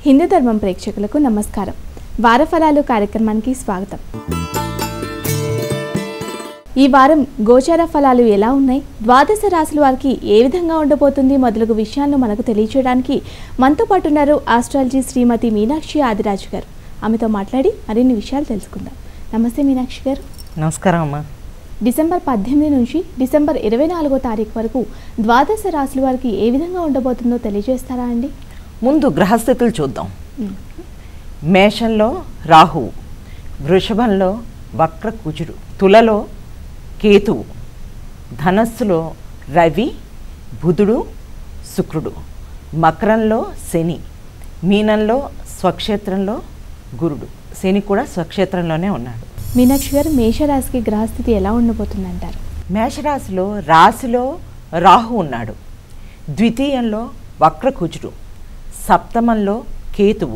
హిందూ ధర్మం ప్రేక్షకులకు నమస్కారం. వారఫలాలు కార్యక్రమానికి స్వాగతం. ఈ వారం గోచార ఫలాలు ఎలా ఉన్నాయి, ద్వాదశ రాశుల వారికి ఏ విధంగా ఉండబోతుంది మొదలగు విషయాలను మనకు తెలియజేయడానికి మనతో పాటు ఉన్నారు ఆస్ట్రాలజీ శ్రీమతి మీనాక్షి ఆదిరాజు గారు. ఆమెతో మాట్లాడి మరిన్ని విషయాలు తెలుసుకుందాం. నమస్తే మీనాక్షి గారు. నమస్కారం అమ్మా. డిసెంబర్ 18 నుంచి డిసెంబర్ 24వ తారీఖు వరకు ద్వాదశ రాశుల వారికి ఏ విధంగా ఉండబోతుందో తెలియజేస్తారా అండి? ముందు గ్రహస్థితులు చూద్దాం. మేషంలో రాహువు, వృషభంలో వక్ర కుజుడు, తులలో కేతువు, ధనస్సులో రవి, బుధుడు, శుక్రుడు, మకరంలో శని, మీనంలో స్వక్షేత్రంలో గురుడు. శని కూడా స్వక్షేత్రంలోనే ఉన్నాడు. మీనాక్షి గారు, మేషరాశికి గ్రహస్థితి ఎలా ఉండబోతుందంటారు? మేషరాశిలో రాశిలో రాహు ఉన్నాడు, ద్వితీయంలో వక్ర కుజుడు, సప్తమంలో కేతువు,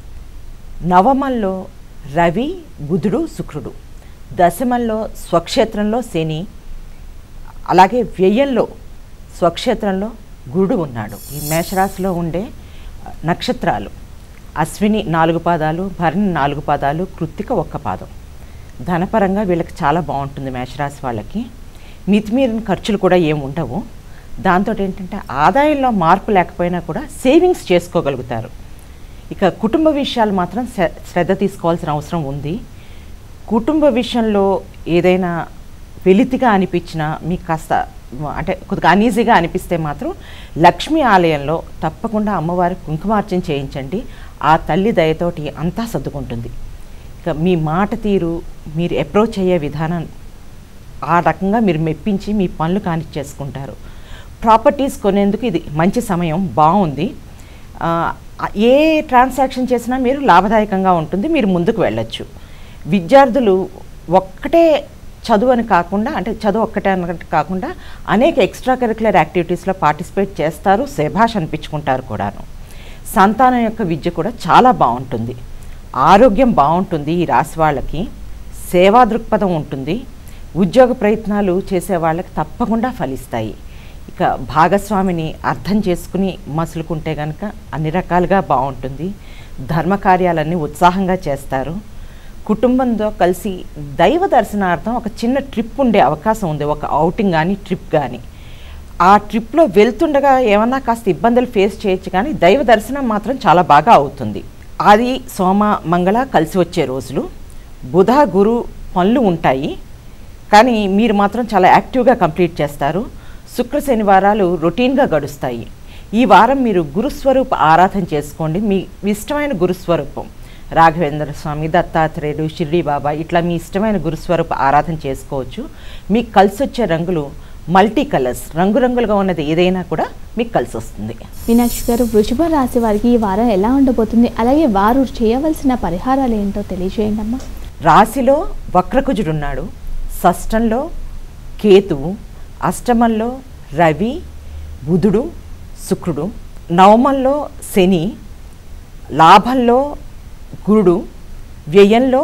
నవమంలో రవి, బుధుడు, శుక్రుడు, దశమంలో స్వక్షేత్రంలో శని, అలాగే వ్యయంలో స్వక్షేత్రంలో గురుడు ఉన్నాడు. ఈ మేషరాశిలో ఉండే నక్షత్రాలు అశ్విని 4 పాదాలు, భరణి 4 పాదాలు, కృత్తిక 1 పాదం. ధనపరంగా వీళ్ళకి చాలా బాగుంటుంది. మేషరాశి వాళ్ళకి మితిమీరిన ఖర్చులు కూడా ఏమి ఉండవు. దాంతో ఏంటంటే ఆదాయంలో మార్పు లేకపోయినా కూడా సేవింగ్స్ చేసుకోగలుగుతారు. ఇక కుటుంబ విషయాలు మాత్రం శ్రద్ధ తీసుకోవాల్సిన అవసరం ఉంది. కుటుంబ విషయంలో ఏదైనా వెలితిగా అనిపించినా, మీకు కాస్త అంటే కొద్దిగా అనీజీగా అనిపిస్తే మాత్రం లక్ష్మీ ఆలయంలో తప్పకుండా అమ్మవారి కుంకుమార్చన చేయించండి. ఆ తల్లి దయతోటి అంతా సర్దుకుంటుంది. ఇక మీ మాట తీరు, మీరు అప్రోచ్ అయ్యే విధానం, ఆ రకంగా మీరు మెప్పించి మీ పనులు కానిచ్చేసుకుంటారు. ప్రాపర్టీస్ కొనేందుకు ఇది మంచి సమయం, బాగుంది. ఏ ట్రాన్సాక్షన్ చేసినా మీరు లాభదాయకంగా ఉంటుంది, మీరు ముందుకు వెళ్ళొచ్చు. విద్యార్థులు ఒక్కటే చదువు అని కాకుండా, అంటే చదువు ఒక్కటే అన్నట్టు కాకుండా అనేక ఎక్స్ట్రా కరిక్యులర్ యాక్టివిటీస్లో పార్టిసిపేట్ చేస్తారు, శభాష్ అనిపించుకుంటారు కూడాను. సంతానం యొక్క విద్య కూడా చాలా బాగుంటుంది. ఆరోగ్యం బాగుంటుంది. ఈ రాశి వాళ్ళకి సేవా దృక్పథం ఉంటుంది. ఉద్యోగ ప్రయత్నాలు చేసే వాళ్ళకి తప్పకుండా ఫలిస్తాయి. ఇక భాగస్వామిని అర్థం చేసుకుని మసులుకుంటే కనుక అన్ని రకాలుగా బాగుంటుంది. ధర్మకార్యాలన్నీ ఉత్సాహంగా చేస్తారు. కుటుంబంతో కలిసి దైవ దర్శనార్థం ఒక చిన్న ట్రిప్ ఉండే అవకాశం ఉంది, ఒక ఔటింగ్ కానీ ట్రిప్ కానీ. ఆ ట్రిప్లో వెళ్తుండగా ఏమన్నా కాస్త ఇబ్బందులు ఫేస్ చేయొచ్చు, కానీ దైవ దర్శనం మాత్రం చాలా బాగా అవుతుంది. ఆది, సోమ, మంగళ కలిసి వచ్చే రోజులు. బుధ, గురు పనులు ఉంటాయి, కానీ మీరు మాత్రం చాలా యాక్టివ్గా కంప్లీట్ చేస్తారు. శుక్ర, శనివారాలు రొటీన్గా గడుస్తాయి. ఈ వారం మీరు గురుస్వరూప ఆరాధన చేసుకోండి. మీ ఇష్టమైన గురుస్వరూపం రాఘవేంద్ర స్వామి, దత్తాత్రేయుడు, షిర్డీ బాబా, ఇట్లా మీ ఇష్టమైన గురుస్వరూప ఆరాధన చేసుకోవచ్చు. మీకు కలిసి వచ్చే రంగులు మల్టీ కలర్స్, రంగురంగులుగా ఉన్నది ఏదైనా కూడా మీకు కలిసి వస్తుంది. మీనాక్షి గారు, వృషభ రాశి వారికి ఈ వారం ఎలా ఉండబోతుంది, అలాగే వారు చేయవలసిన పరిహారాలు ఏంటో తెలియజేయండి అమ్మా. రాశిలో వక్రకుజుడున్నాడు, షష్టంలో కేతువు, అష్టమంలో రవి, బుధుడు, శుక్రుడు, నవమంలో శని, లాభంలో గురుడు, వ్యయంలో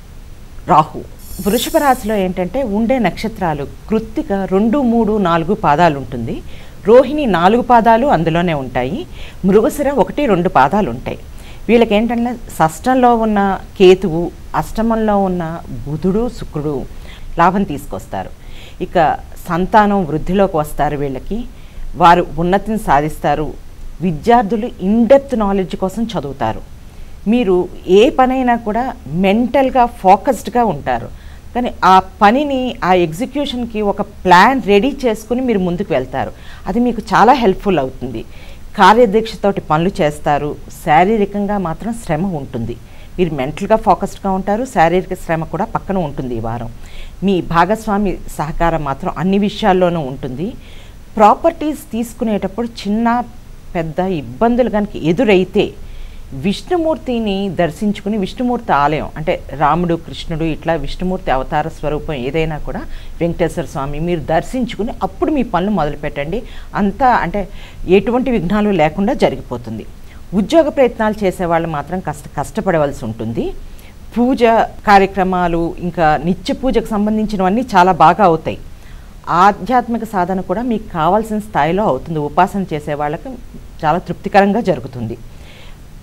రాహు. వృషభ రాశిలో ఏంటంటే ఉండే నక్షత్రాలు కృత్తిక 2, 3, 4 పాదాలు ఉంటుంది. రోహిణి 4 పాదాలు అందులోనే ఉంటాయి. మృగశిర 1, 2 పాదాలు ఉంటాయి. వీళ్ళకి ఏంటంటే షష్టంలో ఉన్న కేతువు, అష్టమంలో ఉన్న బుధుడు, శుక్రుడు లాభం తీసుకొస్తారు. ఇక సంతానం వృద్ధిలోకి వస్తారు. వీళ్ళకి వారు ఉన్నతిని సాధిస్తారు. విద్యార్థులు ఇన్డెప్త్ నాలెడ్జ్ కోసం చదువుతారు. మీరు ఏ పనైనా కూడా మెంటల్గా ఫోకస్డ్గా ఉంటారు, కానీ ఆ పనిని, ఆ ఎగ్జిక్యూషన్కి ఒక ప్లాన్ రెడీ చేసుకుని మీరు ముందుకు వెళ్తారు. అది మీకు చాలా హెల్ప్ఫుల్ అవుతుంది. కార్యదీక్షతోటి పనులు చేస్తారు. శారీరకంగా మాత్రం శ్రమ ఉంటుంది. మీరు మెంటల్గా ఫోకస్డ్గా ఉంటారు, శారీరక శ్రమ కూడా పక్కన ఉంటుంది. ఈ వారం మీ భాగస్వామి సహకారం మాత్రం అన్ని విషయాల్లోనూ ఉంటుంది. ప్రాపర్టీస్ తీసుకునేటప్పుడు చిన్న పెద్ద ఇబ్బందులు కనుక ఎదురైతే విష్ణుమూర్తిని దర్శించుకుని, విష్ణుమూర్తి ఆలయం అంటే రాముడు, కృష్ణుడు, ఇట్లా విష్ణుమూర్తి అవతార స్వరూపం ఏదైనా కూడా వెంకటేశ్వర స్వామి మీరు దర్శించుకుని అప్పుడు మీ పనులు మొదలుపెట్టండి. అంతా అంటే ఎటువంటి విఘ్నాలు లేకుండా జరిగిపోతుంది. ఉద్యోగ ప్రయత్నాలు చేసేవాళ్ళు మాత్రం కష్టపడవలసి ఉంటుంది. పూజ కార్యక్రమాలు, ఇంకా నిత్య పూజకు సంబంధించినవన్నీ చాలా బాగా అవుతాయి. ఆధ్యాత్మిక సాధన కూడా మీకు కావాల్సిన స్థాయిలో అవుతుంది. ఉపాసన చేసే వాళ్ళకి చాలా తృప్తికరంగా జరుగుతుంది.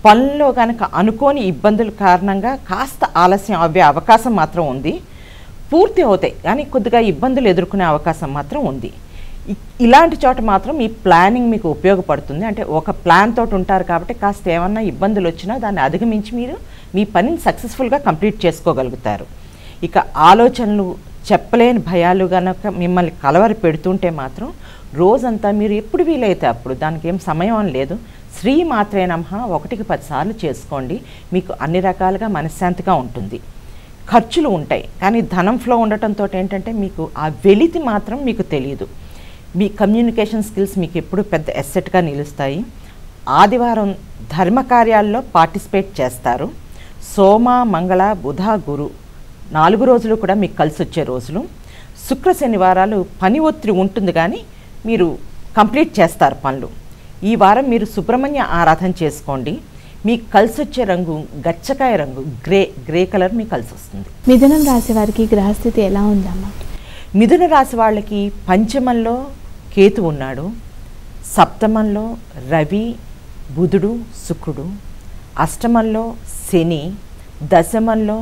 పనుల్లో కనుక అనుకోని ఇబ్బందుల కారణంగా కాస్త ఆలస్యం అవ్వే అవకాశం మాత్రం ఉంది. పూర్తి అవుతాయి కానీ కొద్దిగా ఇబ్బందులు ఎదుర్కొనే అవకాశం మాత్రం ఉంది. ఇలాంటి చోట మాత్రం ఈ ప్లానింగ్ మీకు ఉపయోగపడుతుంది. అంటే ఒక ప్లాన్ తోటి ఉంటారు కాబట్టి కాస్త ఏమన్నా ఇబ్బందులు వచ్చినా దాన్ని అధిగమించి మీరు మీ పనిని సక్సెస్ఫుల్గా కంప్లీట్ చేసుకోగలుగుతారు. ఇక ఆలోచనలు, చెప్పలేని భయాలు కనుక మిమ్మల్ని కలవరి పెడుతుంటే మాత్రం రోజంతా మీరు ఎప్పుడు వీలైతే అప్పుడు, దానికి ఏం సమయం అని లేదు, శ్రీ మాత్రే నమః 1కి 10 సార్లు చేసుకోండి. మీకు అన్ని రకాలుగా మనశ్శాంతిగా ఉంటుంది. ఖర్చులు ఉంటాయి కానీ ధనం ఫ్లో ఉండటంతో ఏంటంటే మీకు ఆ వెలితి మాత్రం మీకు తెలియదు. మీ కమ్యూనికేషన్ స్కిల్స్ మీకు ఎప్పుడు పెద్ద ఎసెట్గా నిలుస్తాయి. ఆదివారం ధర్మ కార్యాల్లో పార్టిసిపేట్ చేస్తారు. సోమ, మంగళ, బుధ, గురు 4 రోజులు కూడా మీకు కలిసి వచ్చే రోజులు. శుక్ర, శనివారాలు పని ఒత్తిడి ఉంటుంది కానీ మీరు కంప్లీట్ చేస్తారు పనులు. ఈ వారం మీరు సుబ్రహ్మణ్య ఆరాధన చేసుకోండి. మీకు కలిసి వచ్చే రంగు గచ్చకాయ రంగు, గ్రే కలర్ మీకు కలిసి వస్తుంది. మిథునం రాశి వారికి గ్రహస్థితి ఎలా ఉందమ్మా? మిథున రాశి వాళ్ళకి పంచమంలో కేతు ఉన్నాడు, సప్తమంలో రవి, బుధుడు, శుక్రుడు, అష్టమంలో శని, దశమంలో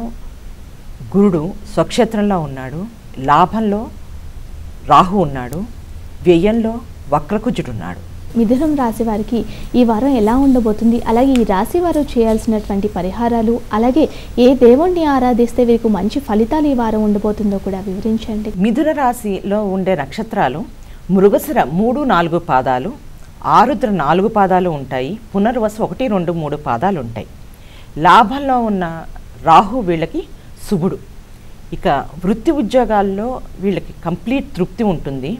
గురుడు స్వక్షేత్రంలో ఉన్నాడు, లాభంలో రాహు ఉన్నాడు, వ్యయంలో వక్రకుజుడు ఉన్నాడు. మిథునం రాశి వారికి ఈ వారం ఎలా ఉండబోతుంది, అలాగే ఈ రాశి వారు చేయాల్సినటువంటి పరిహారాలు, అలాగే ఏ దేవుణ్ణి ఆరాధిస్తే వీరికి మంచి ఫలితాలు ఈ వారం ఉండబోతుందో కూడా వివరించండి. మిథున రాశిలో ఉండే నక్షత్రాలు మృగశిర 3, 4 పాదాలు, ఆరుద్ర 4 పాదాలు ఉంటాయి, పునర్వసు 1, 2, 3 పాదాలు ఉంటాయి. లాభంలో ఉన్న రాహు వీళ్ళకి శుభుడు. ఇక వృత్తి ఉద్యోగాల్లో వీళ్ళకి కంప్లీట్ తృప్తి ఉంటుంది.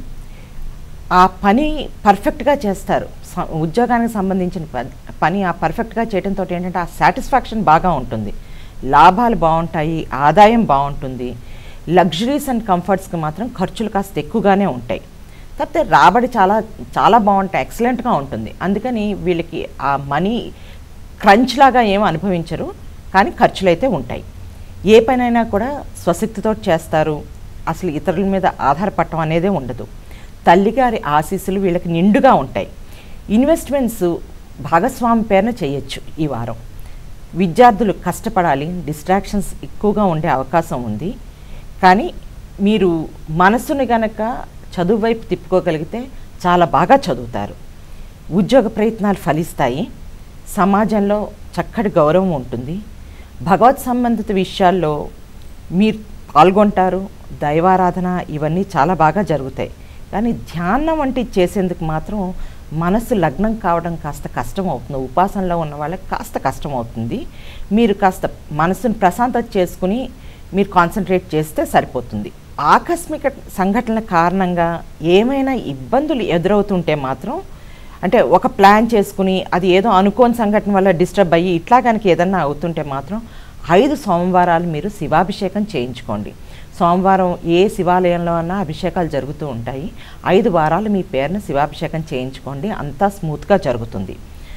ఆ పని పర్ఫెక్ట్గా చేస్తారు. ఉద్యోగానికి సంబంధించిన పని ఆ పర్ఫెక్ట్గా చేయడంతో ఏంటంటే ఆ సాటిస్ఫాక్షన్ బాగా ఉంటుంది. లాభాలు బాగుంటాయి, ఆదాయం బాగుంటుంది. లగ్జరీస్ అండ్ కంఫర్ట్స్కి మాత్రం ఖర్చులు కాస్త ఎక్కువగానే ఉంటాయి. కాకపోతే రాబడి చాలా చాలా బాగుంటాయి, ఎక్సలెంట్గా ఉంటుంది. అందుకని వీళ్ళకి ఆ మనీ క్రంచ్ లాగా ఏమీ అనుభవించరు, కానీ ఖర్చులు అయితే ఉంటాయి. ఏ పనైనా కూడా స్వశక్తితో చేస్తారు. అసలు ఇతరుల మీద ఆధారపడటం అనేదే ఉండదు. తల్లిగారి ఆశీస్సులు వీళ్ళకి నిండుగా ఉంటాయి. ఇన్వెస్ట్మెంట్స్ భాగస్వామి పేరున చేయొచ్చు ఈ వారం. విద్యార్థులు కష్టపడాలి, డిస్ట్రాక్షన్స్ ఎక్కువగా ఉండే అవకాశం ఉంది. కానీ మీరు మనసుని గనక చదువు వైపు తిప్పుకోగలిగితే చాలా బాగా చదువుతారు. ఉద్యోగ ప్రయత్నాలు ఫలిస్తాయి. సమాజంలో చక్కటి గౌరవం ఉంటుంది. భగవత్ సంబంధిత విషయాల్లో మీరు పాల్గొంటారు. దైవారాధన ఇవన్నీ చాలా బాగా జరుగుతాయి. కానీ ధ్యానం వంటిది చేసేందుకు మాత్రం మనసు లగ్నం కావడం కాస్త కష్టం అవుతుంది. ఉపాసనలో ఉన్న వాళ్ళకి కాస్త కష్టం అవుతుంది. మీరు కాస్త మనసును ప్రశాంతత చేసుకుని మీరు కాన్సన్ట్రేట్ చేస్తే సరిపోతుంది. ఆకస్మిక సంఘటనల కారణంగా ఏమైనా ఇబ్బందులు ఎదురవుతుంటే మాత్రం, అంటే ఒక ప్లాన్ చేసుకుని అది ఏదో అనుకోని సంఘటన వల్ల డిస్టర్బ్ అయ్యి ఇట్లా కనుక ఏదన్నా అవుతుంటే మాత్రం 5 సోమవారాలు మీరు శివాభిషేకం చేయించుకోండి. సోమవారం ఏ శివాలయంలో అన్నా అభిషేకాలు జరుగుతూ ఉంటాయి. 5 వారాలు మీ పేరున శివాభిషేకం చేయించుకోండి, అంతా స్మూత్గా జరుగుతుంది.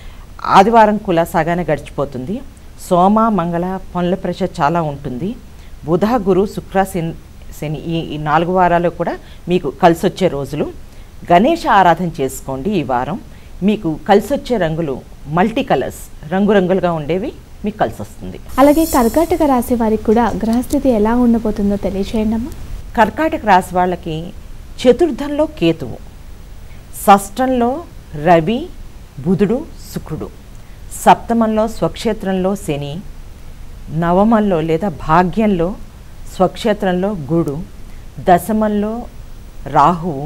ఆదివారం కులాసాగానే గడిచిపోతుంది. సోమ, మంగళ పనుల ప్రెషర్ చాలా ఉంటుంది. బుధ, గురు, శుక్ర, శని ఈ 4 వారాలు కూడా మీకు కలిసి వచ్చే రోజులు. గణేష ఆరాధన చేసుకోండి ఈ వారం. మీకు కలిసి వచ్చే రంగులు మల్టీ కలర్స్, రంగురంగులుగా ఉండేవి మీకు కలిసి వస్తుంది. అలాగే కర్కాటక రాశి వారికి కూడా గ్రహస్థితి ఎలా ఉండబోతుందో తెలియచేయండి అమ్మా. కర్కాటక రాశి వాళ్ళకి చతుర్థంలో కేతువు, షష్టంలో రవి, బుధుడు, శుక్రుడు, సప్తమంలో స్వక్షేత్రంలో శని, నవమంలో లేదా భాగ్యంలో స్వక్షేత్రంలో గురుడు, దశమంలో రాహువు,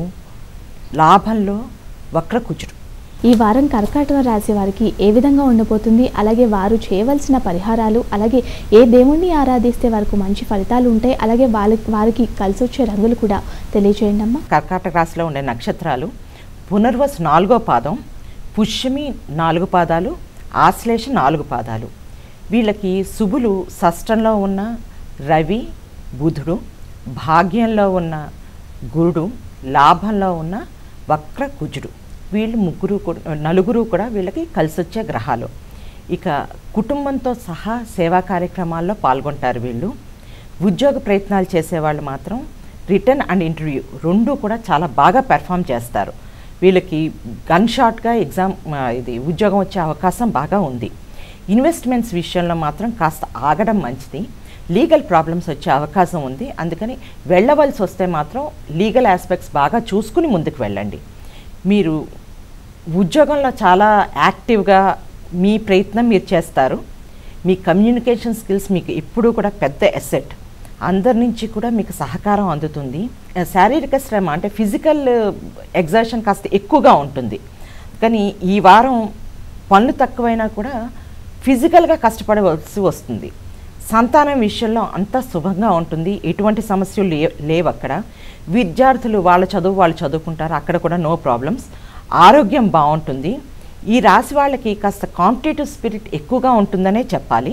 లాభంలో వక్రకుజుడు. ఈ వారం కర్కాటక రాశి వారికి ఏ విధంగా ఉండబోతుంది, అలాగే వారు చేయవలసిన పరిహారాలు, అలాగే ఏ దేవుణ్ణి ఆరాధిస్తే వారికి మంచి ఫలితాలు ఉంటాయి, అలాగే వారికి కలిసి వచ్చే రంగులు కూడా తెలియజేయండి అమ్మా. కర్కాటక రాశిలో ఉండే నక్షత్రాలు పునర్వసు 4వ పాదం, పుష్యమి 4 పాదాలు, ఆశ్లేష 4 పాదాలు. వీళ్ళకి శుభులు షష్టంలో ఉన్న రవి, బుధుడు, భాగ్యంలో ఉన్న గురుడు, లాభంలో ఉన్న వక్రకుజుడు. వీళ్ళు నలుగురు కూడా వీళ్ళకి కలిసి వచ్చే గ్రహాలు. ఇక కుటుంబంతో సహా సేవా కార్యక్రమాల్లో పాల్గొంటారు వీళ్ళు. ఉద్యోగ ప్రయత్నాలు చేసేవాళ్ళు మాత్రం రిటర్న్ అండ్ ఇంటర్వ్యూ 2 కూడా చాలా బాగా పెర్ఫామ్ చేస్తారు. వీళ్ళకి గన్ షాట్గా ఉద్యోగం వచ్చే అవకాశం బాగా ఉంది. ఇన్వెస్ట్మెంట్స్ విషయంలో మాత్రం కాస్త ఆగడం మంచిది. లీగల్ ప్రాబ్లమ్స్ వచ్చే అవకాశం ఉంది. అందుకని వెళ్ళవలసి వస్తే మాత్రం లీగల్ ఆస్పెక్ట్స్ బాగా చూసుకుని ముందుకు వెళ్ళండి. మీరు ఉద్యోగంలో చాలా యాక్టివ్గా మీ ప్రయత్నం మీరు చేస్తారు. మీ కమ్యూనికేషన్ స్కిల్స్ మీకు ఎప్పుడూ కూడా పెద్ద ఎసెట్. అందరి నుంచి కూడా మీకు సహకారం అందుతుంది. శారీరక శ్రమ అంటే ఫిజికల్ ఎగ్జర్షన్ కాస్త ఎక్కువగా ఉంటుంది. కానీ ఈ వారం పనులు తక్కువైనా కూడా ఫిజికల్గా కష్టపడవలసి వస్తుంది. సంతానం విషయంలో అంతా శుభంగా ఉంటుంది. ఎటువంటి సమస్యలు లేవు అక్కడ. విద్యార్థులు వాళ్ళ చదువు వాళ్ళు చదువుకుంటారు, అక్కడ కూడా నో ప్రాబ్లమ్స్. ఆరోగ్యం బాగుంటుంది. ఈ రాశి వాళ్ళకి కాస్త కాంపిటేటివ్ స్పిరిట్ ఎక్కువగా ఉంటుందనే చెప్పాలి.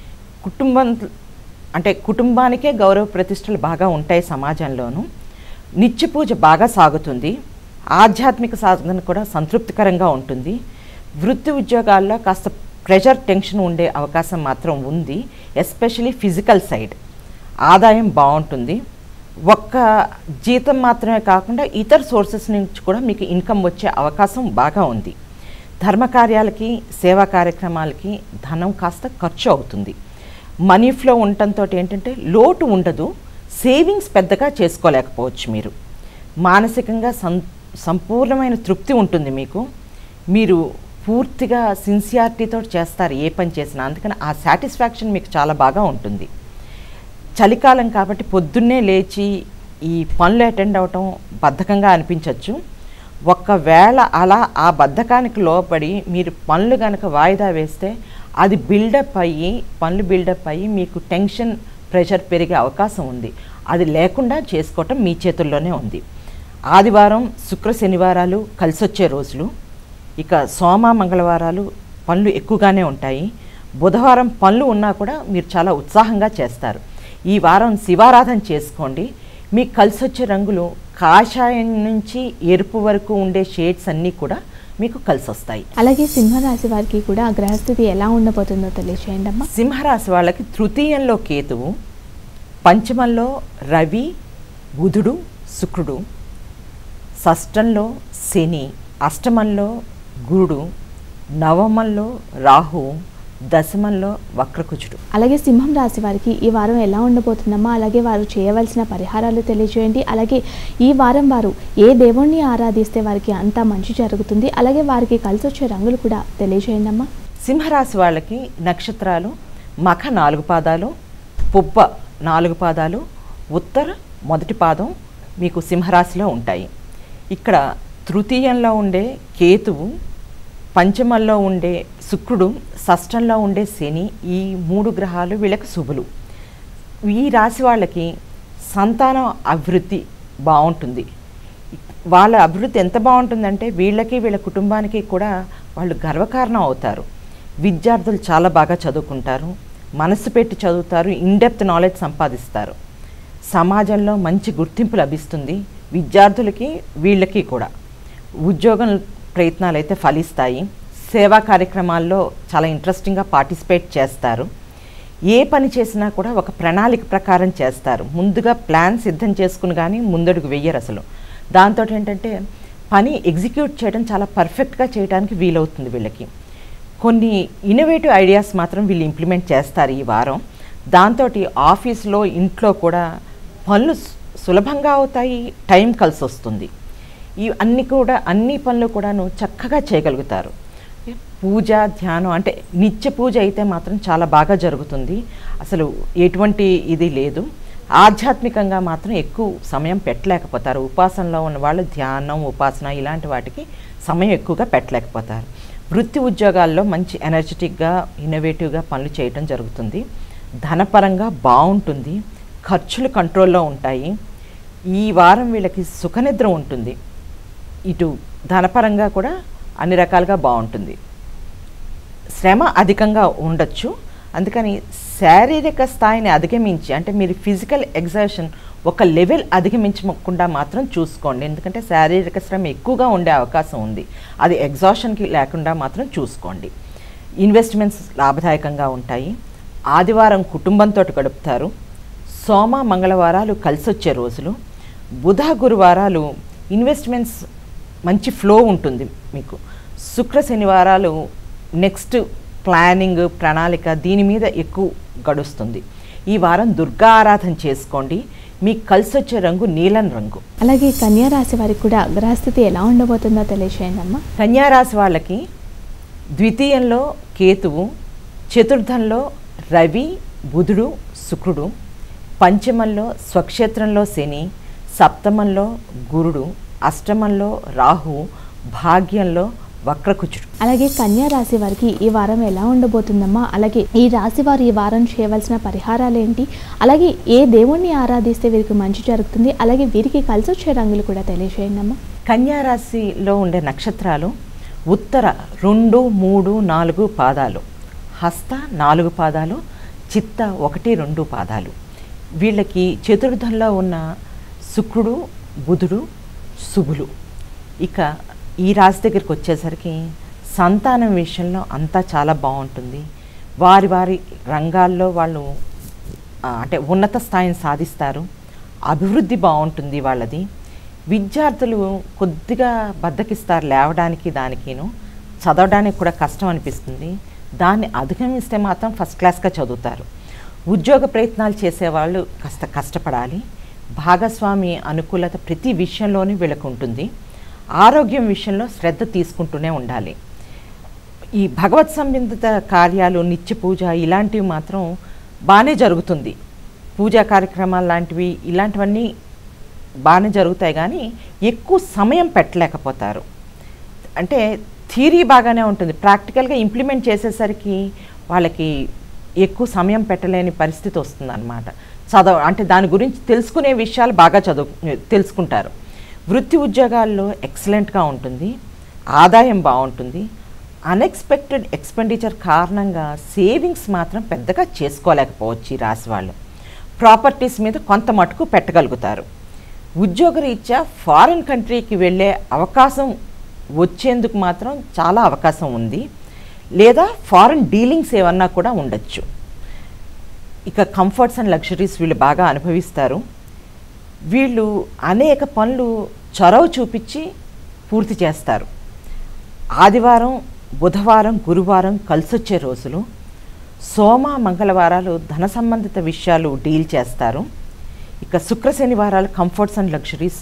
కుటుంబానికే గౌరవ ప్రతిష్టలు బాగా ఉంటాయి సమాజంలోనూ. నిత్య పూజ బాగా సాగుతుంది. ఆధ్యాత్మిక సాధన కూడా సంతృప్తికరంగా ఉంటుంది. వృత్తి ఉద్యోగాల్లో కాస్త ప్రెషర్ టెన్షన్ ఉండే అవకాశం మాత్రం ఉంది, ఎస్పెషలీ ఫిజికల్ సైడ్. ఆదాయం బాగుంటుంది. ఒక్క జీతం మాత్రమే కాకుండా ఇతర సోర్సెస్ నుంచి కూడా మీకు ఇన్కమ్ వచ్చే అవకాశం బాగా ఉంది. ధర్మకార్యాలకి సేవా కార్యక్రమాలకి ధనం కాస్త ఖర్చు అవుతుంది. మనీ ఫ్లో ఉండటంతో ఏంటంటే లోటు ఉండదు. సేవింగ్స్ పెద్దగా చేసుకోలేకపోవచ్చు. మానసికంగా సంపూర్ణమైన తృప్తి ఉంటుంది మీకు. మీరు పూర్తిగా సిన్సియారిటీతో చేస్తారు ఏ పని చేసినా, అందుకని ఆ సాటిస్ఫాక్షన్ మీకు చాలా బాగా ఉంటుంది. చలికాలం కాబట్టి పొద్దున్నే లేచి ఈ పనులు అటెండ్ అవటం బద్ధకంగా అనిపించవచ్చు. ఒక్కవేళ అలా ఆ బద్ధకానికి లోపడి మీరు పనులు కనుక వాయిదా వేస్తే అది పనులు బిల్డప్ అయ్యి మీకు టెన్షన్ ప్రెషర్ పెరిగే అవకాశం ఉంది. అది లేకుండా చేసుకోవటం మీ చేతుల్లోనే ఉంది. ఆదివారం శుక్ర శనివారాలు కలిసొచ్చే రోజులు. ఇక సోమ మంగళవారాలు పనులు ఎక్కువగానే ఉంటాయి. బుధవారం పనులు ఉన్నా కూడా మీరు చాలా ఉత్సాహంగా చేస్తారు. ఈ వారం శివారాధన చేసుకోండి. మీకు కలిసొచ్చే రంగులు కాషాయం నుంచి ఎరుపు వరకు ఉండే షేడ్స్ అన్నీ కూడా మీకు కలిసి వస్తాయి. అలాగే సింహరాశి వారికి కూడా గ్రహస్థితి ఎలా ఉండబోతుందో తెలియజేయండి అమ్మా. సింహరాశి వాళ్ళకి తృతీయంలో కేతువు, పంచమంలో రవి, బుధుడు, శుక్రుడు, షష్టంలో శని, అష్టమంలో గురుడు, నవమంలో రాహు, దశమంలో వక్రకుజుడు. అలాగే సింహం రాశి వారికి ఈ వారం ఎలా ఉండబోతుందమ్మా, అలాగే వారు చేయవలసిన పరిహారాలు తెలియజేయండి. అలాగే ఈ వారం వారు ఏ దేవుణ్ణి ఆరాధిస్తే వారికి అంతా మంచి జరుగుతుంది, అలాగే వారికి కలిసి వచ్చే రంగులు కూడా తెలియజేయండి అమ్మా. సింహరాశి వాళ్ళకి నక్షత్రాలు మఖ 4 పాదాలు, పుబ్బ 4 పాదాలు, ఉత్తర మొదటి పాదం మీకు సింహరాశిలో ఉంటాయి. ఇక్కడ తృతీయంలో ఉండే కేతువు, పంచమంలో ఉండే శుక్రుడు, షష్టంలో ఉండే శని, ఈ 3 గ్రహాలు వీళ్ళకి శుభులు. ఈ రాశి వాళ్ళకి సంతానం అభివృద్ధి బాగుంటుంది. వాళ్ళ అభివృద్ధి ఎంత బాగుంటుందంటే వీళ్ళకి వీళ్ళ కుటుంబానికి కూడా వాళ్ళు గర్వకారణం అవుతారు. విద్యార్థులు చాలా బాగా చదువుకుంటారు, మనసు పెట్టి చదువుతారు, ఇన్డెప్త్ నాలెడ్జ్ సంపాదిస్తారు. సమాజంలో మంచి గుర్తింపు లభిస్తుంది విద్యార్థులకి, వీళ్ళకి కూడా. ఉద్యోగం ప్రయత్నాలు అయితే ఫలిస్తాయి. సేవా కార్యక్రమాల్లో చాలా ఇంట్రెస్టింగ్గా పార్టిసిపేట్ చేస్తారు. ఏ పని చేసినా కూడా ఒక ప్రణాళిక ప్రకారం చేస్తారు. ముందుగా ప్లాన్ సిద్ధం చేసుకుని కానీ ముందడుగు వెయ్యరు అసలు. దాంతో ఏంటంటే పని ఎగ్జిక్యూట్ చేయడం చాలా పర్ఫెక్ట్గా చేయడానికి వీలవుతుంది వీళ్ళకి. కొన్ని ఇన్నోవేటివ్ ఐడియాస్ మాత్రం వీళ్ళు ఇంప్లిమెంట్ చేస్తారు ఈ వారం. దాంతో ఆఫీస్లో ఇంట్లో కూడా పనులు సులభంగా అవుతాయి, టైం కలిసి వస్తుంది. అన్ని పనులు కూడాను చక్కగా చేయగలుగుతారు. పూజ ధ్యానం అంటే నిత్య పూజ అయితే మాత్రం చాలా బాగా జరుగుతుంది. అసలు ఎటువంటి ఇది లేదు. ఆధ్యాత్మికంగా మాత్రం ఎక్కువ సమయం పెట్టలేకపోతారు. ఉపాసనలో ఉన్న వాళ్ళు ధ్యానం, ఉపాసన ఇలాంటి వాటికి సమయం ఎక్కువగా పెట్టలేకపోతారు. వృత్తి ఉద్యోగాల్లో మంచి ఎనర్జెటిక్గా ఇన్నోవేటివ్గా పనులు చేయటం జరుగుతుంది. ధనపరంగా బాగుంటుంది. ఖర్చులు కంట్రోల్లో ఉంటాయి. ఈ వారం వీళ్ళకి సుఖనిద్ర ఉంటుంది. ఇటు ధనపరంగా కూడా అన్ని రకాలుగా బాగుంటుంది. శ్రమ అధికంగా ఉండొచ్చు. అందుకని శారీరక స్థాయిని అధిగమించి అంటే మీరు ఫిజికల్ ఎగ్జర్షన్ ఒక లెవెల్ అధిగమించకుండా మాత్రం చూసుకోండి. ఎందుకంటే శారీరక శ్రమ ఎక్కువగా ఉండే అవకాశం ఉంది. అది ఎగ్జాషన్కి లేకుండా మాత్రం చూసుకోండి. ఇన్వెస్ట్మెంట్స్ లాభదాయకంగా ఉంటాయి. ఆదివారం కుటుంబంతో గడుపుతారు. సోమ మంగళవారాలు కలిసొచ్చే రోజులు. బుధ గురువారాలు ఇన్వెస్ట్మెంట్స్ మంచి ఫ్లో ఉంటుంది మీకు. శుక్ర శనివారాలు నెక్స్ట్ ప్లానింగ్, ప్రణాళిక దీని మీద ఎక్కువ గడుస్తుంది. ఈ వారం దుర్గా ఆరాధన చేసుకోండి. మీకు కలిసి వచ్చే రంగు నీలం రంగు. అలాగే కన్యా రాశి వారికి కూడా గ్రహస్థితి ఎలా ఉండబోతుందో తెలియజేయండమ్మా. కన్యా రాశి వాళ్ళకి ద్వితీయంలో కేతువు, చతుర్థంలో రవి, బుధుడు, శుక్రుడు, పంచమంలో స్వక్షేత్రంలో శని, సప్తమంలో గురుడు, అష్టమంలో రాహు, భాగ్యంలో వక్రకుచుడు. అలాగే కన్యా రాశి వారికి ఈ వారం ఎలా ఉండబోతుందమ్మా? అలాగే ఈ రాశి వారు ఈ వారం చేయవలసిన పరిహారాలు ఏంటి? అలాగే ఏ దేవుణ్ణి ఆరాధిస్తే వీరికి మంచి జరుగుతుంది? అలాగే వీరికి కలిసి వచ్చే రంగులు కూడా తెలియజేయండి అమ్మా. కన్యా రాశిలో ఉండే నక్షత్రాలు ఉత్తర 2, 3, 4 పాదాలు, హస్త 4 పాదాలు, చిత్త 1, 2 పాదాలు. వీళ్ళకి చతుర్థంలో ఉన్న శుక్రుడు, బుధుడు, శుభులు. ఇక ఈ రాశి దగ్గరికి వచ్చేసరికి సంతానం విషయంలో అంతా చాలా బాగుంటుంది. వారి వారి రంగాల్లో వాళ్ళు అంటే ఉన్నత స్థాయిని సాధిస్తారు. అభివృద్ధి బాగుంటుంది వాళ్ళది. విద్యార్థులు కొద్దిగా బద్దకిస్తారు లేవడానికి, దానికిను చదవడానికి కూడా కష్టం అనిపిస్తుంది. దాన్ని అధిగమిస్తే మాత్రం ఫస్ట్ క్లాస్గా చదువుతారు. ఉద్యోగ ప్రయత్నాలు చేసేవాళ్ళు కాస్త కష్టపడాలి. భాగస్వామి అనుకూలత ప్రతి విషయంలోనూ వీళ్ళకు ఉంటుంది. ఆరోగ్యం విషయంలో శ్రద్ధ తీసుకుంటూనే ఉండాలి. ఈ భగవత్ సంబంధిత కార్యాలు, నిత్య పూజ ఇలాంటివి మాత్రం బాగానే జరుగుతుంది. పూజా కార్యక్రమాలు లాంటివి ఇలాంటివన్నీ బాగానే జరుగుతాయి, కానీ ఎక్కువ సమయం పెట్టలేకపోతారు. అంటే థియరీ బాగానే ఉంటుంది, ప్రాక్టికల్గా ఇంప్లిమెంట్ చేసేసరికి వాళ్ళకి ఎక్కువ సమయం పెట్టలేని పరిస్థితి వస్తుందన్నమాట. అంటే దాని గురించి తెలుసుకునే విషయాలు బాగా తెలుసుకుంటారు. వృత్తి ఉద్యోగాల్లో ఎక్సలెంట్గా ఉంటుంది. ఆదాయం బాగుంటుంది. అన్ఎక్స్పెక్టెడ్ ఎక్స్పెండిచర్ కారణంగా సేవింగ్స్ మాత్రం పెద్దగా చేసుకోలేకపోవచ్చు ఈ రాశి వాళ్ళు. ప్రాపర్టీస్ మీద కొంత మటుకు పెట్టగలుగుతారు. ఉద్యోగరీత్యా ఫారిన్ కంట్రీకి వెళ్ళే అవకాశం వచ్చేందుకు మాత్రం చాలా అవకాశం ఉంది, లేదా ఫారిన్ డీలింగ్స్ ఏమన్నా కూడా ఉండొచ్చు. ఇక కంఫర్ట్స్ అండ్ లగ్జరీస్ వీళ్ళు బాగా అనుభవిస్తారు. వీళ్ళు అనేక పనులు చొరవ చూపించి పూర్తి చేస్తారు. ఆదివారం, బుధవారం, గురువారం కలిసొచ్చే రోజులు. సోమ, మంగళవారాలు ధన సంబంధిత విషయాలు డీల్ చేస్తారు. ఇక శుక్ర, శనివారాలు కంఫర్ట్స్ అండ్ లగ్జరీస్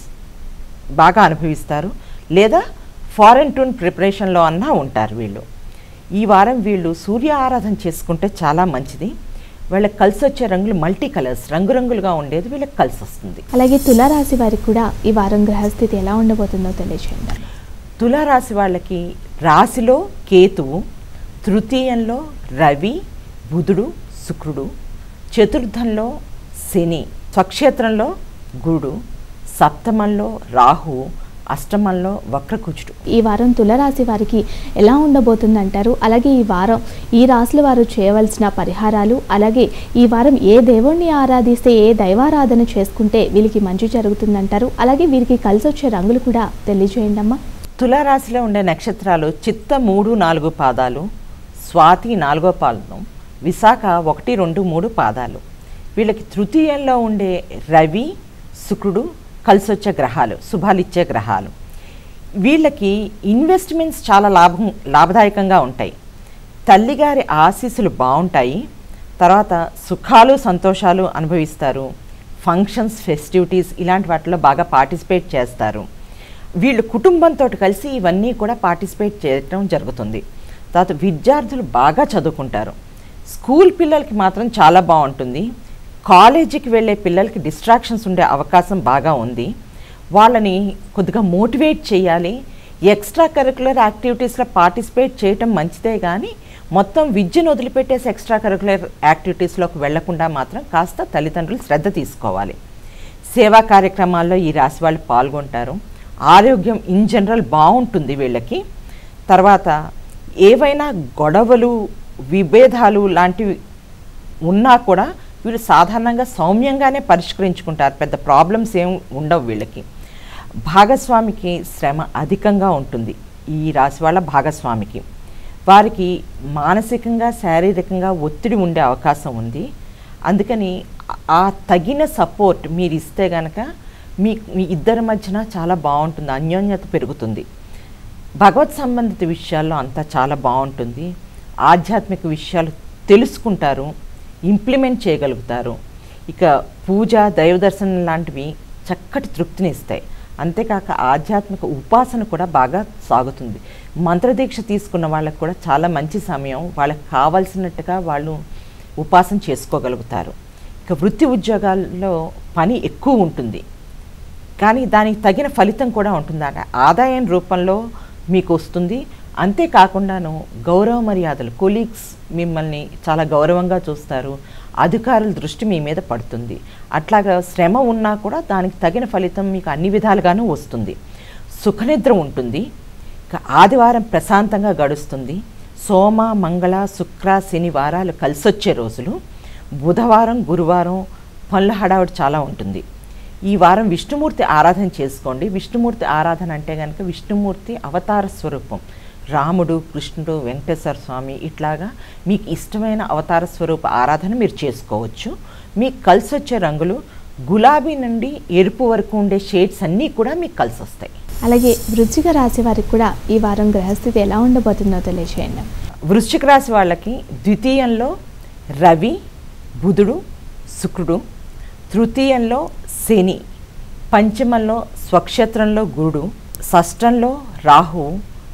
బాగా అనుభవిస్తారు, లేదా ఫారెన్ టూర్ ప్రిపరేషన్లో అన్నా ఉంటారు వీళ్ళు. ఈ వారం వీళ్ళు సూర్య ఆరాధన చేసుకుంటే చాలా మంచిది. వీళ్ళకి కలిసి వచ్చే రంగులు మల్టీ కలర్స్, రంగురంగులుగా ఉండేది వీళ్ళకి కలిసి వస్తుంది. అలాగే తులారాశి వారికి కూడా ఈ వారం గ్రహస్థితి ఎలా ఉండబోతుందో తెలియజేయండి. తులారాశి వాళ్ళకి రాశిలో కేతువు, తృతీయంలో రవి, బుధుడు, శుక్రుడు, చతుర్థంలో శని, స్వక్షేత్రంలో గురుడు, సప్తమంలో రాహు, అష్టమంలో వక్రకుచుడు. ఈ వారం తులారాశి వారికి ఎలా ఉండబోతుందంటారు? అలాగే ఈ వారం ఈ రాశుల వారు చేయవలసిన పరిహారాలు, అలాగే ఈ వారం ఏ దేవుణ్ణి ఆరాధిస్తే, ఏ దైవారాధన చేసుకుంటే వీరికి మంచి జరుగుతుందంటారు? అలాగే వీరికి కలిసి వచ్చే రంగులు కూడా తెలియజేయండి అమ్మా. తులారాశిలో ఉండే నక్షత్రాలు చిత్త 3, 4 పాదాలు, స్వాతి 4వ పాదం, విశాఖ 1, 2, 3 పాదాలు. వీళ్ళకి తృతీయంలో ఉండే రవి, శుక్రుడు కలిసి వచ్చే గ్రహాలు, శుభాలిచ్చే గ్రహాలు. వీళ్ళకి ఇన్వెస్ట్మెంట్స్ చాలా లాభదాయకంగా ఉంటాయి. తల్లిగారి ఆశీస్సులు బాగుంటాయి. తర్వాత సుఖాలు, సంతోషాలు అనుభవిస్తారు. ఫంక్షన్స్, ఫెస్టివిటీస్ ఇలాంటి వాటిలో బాగా పార్టిసిపేట్ చేస్తారు. వీళ్ళు కుటుంబంతో కలిసి ఇవన్నీ కూడా పార్టిసిపేట్ చేయడం జరుగుతుంది. తర్వాత విద్యార్థులు బాగా చదువుకుంటారు. స్కూల్ పిల్లలకి మాత్రం చాలా బాగుంటుంది. కాలేజీకి వెళ్ళే పిల్లలకి డిస్ట్రాక్షన్స్ ఉండే అవకాశం బాగా ఉంది. వాళ్ళని కొద్దిగా మోటివేట్ చేయాలి. ఎక్స్ట్రా కరికులర్ యాక్టివిటీస్లో పార్టిసిపేట్ చేయటం మంచిదే, కానీ మొత్తం విద్యను వదిలిపెట్టేసి ఎక్స్ట్రా కరికులర్ యాక్టివిటీస్లోకి వెళ్లకుండా మాత్రం కాస్త తల్లిదండ్రులు శ్రద్ధ తీసుకోవాలి. సేవా కార్యక్రమాల్లో ఈ రాశి వాళ్ళు పాల్గొంటారు. ఆరోగ్యం ఇన్ జనరల్ బాగుంటుంది వీళ్ళకి. తర్వాత ఏవైనా గొడవలు, విభేదాలు లాంటివి ఉన్నా కూడా వీళ్ళు సాధారణంగా సౌమ్యంగానే పరిష్కరించుకుంటారు. పెద్ద ప్రాబ్లమ్స్ ఏం ఉండవు వీళ్ళకి. భాగస్వామికి శ్రమ అధికంగా ఉంటుంది. ఈ రాశి వాళ్ళ భాగస్వామికి వారికి మానసికంగా, శారీరకంగా ఒత్తిడి ఉండే అవకాశం ఉంది. అందుకని ఆ తగిన సపోర్ట్ మీరు ఇస్తే కనుక మీ ఇద్దరి మధ్యన చాలా బాగుంటుంది, అన్యోన్యత పెరుగుతుంది. భగవత్ సంబంధిత విషయాల్లో అంతా చాలా బాగుంటుంది. ఆధ్యాత్మిక విషయాలు తెలుసుకుంటారు, ఇంప్లిమెంట్ చేయగలుగుతారు. ఇక పూజ, దైవ దర్శనం లాంటివి చక్కటి తృప్తిని ఇస్తాయి. అంతేకాక ఆధ్యాత్మిక ఉపాసన కూడా బాగా సాగుతుంది. మంత్రదీక్ష తీసుకున్న వాళ్ళకు కూడా చాలా మంచి సమయం, వాళ్ళకి కావాల్సినట్టుగా వాళ్ళు ఉపాసన చేసుకోగలుగుతారు. ఇక వృత్తి ఉద్యోగాల్లో పని ఎక్కువ ఉంటుంది, కానీ దానికి తగిన ఫలితం కూడా ఉంటుందట. ఆదాయం రూపంలో మీకు వస్తుంది. అంతేకాకుండాను గౌరవ మర్యాదలు, కొలీగ్స్ మిమ్మల్ని చాలా గౌరవంగా చూస్తారు, అధికారుల దృష్టి మీ మీద పడుతుంది. అట్లాగా శ్రమ ఉన్నా కూడా దానికి తగిన ఫలితం మీకు అన్ని విధాలుగానూ వస్తుంది. సుఖనిద్ర ఉంటుంది. ఇక ఆదివారం ప్రశాంతంగా గడుస్తుంది. సోమ, మంగళ, శుక్ర, శని వారాలు కలిసొచ్చే రోజులు. బుధవారం, గురువారం పనుల హడావుడి చాలా ఉంటుంది. ఈ వారం విష్ణుమూర్తి ఆరాధన చేసుకోండి. విష్ణుమూర్తి ఆరాధన అంటే కనుక విష్ణుమూర్తి అవతార స్వరూపం, రాముడు, కృష్ణుడు, వెంకటేశ్వర స్వామి, ఇట్లాగా మీకు ఇష్టమైన అవతార స్వరూప ఆరాధన మీరు చేసుకోవచ్చు. మీకు కలిసి వచ్చే రంగులు గులాబీ నుండి ఎరుపు వరకు ఉండే షేడ్స్ అన్నీ కూడా మీకు కలిసి వస్తాయి. అలాగే వృశ్చిక రాశి వారికి కూడా ఈ వారం గ్రహస్థితి ఎలా ఉండబోతుందో తెలియజేయండి. వృశ్చిక రాశి వాళ్ళకి ద్వితీయంలో రవి, బుధుడు, శుక్రుడు, తృతీయంలో శని, పంచమంలో స్వక్షేత్రంలో గురుడు, షష్టంలో రాహువు,